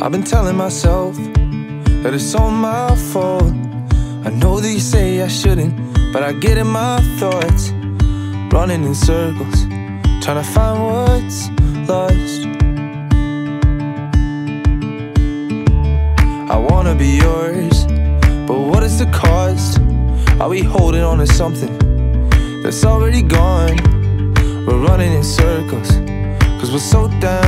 I've been telling myself that it's all my fault. I know that you say I shouldn't, but I get in my thoughts, running in circles, trying to find what's lost. I wanna be yours, but what is the cost? Are we holding on to something that's already gone? We're running in circles, 'cause we're so damn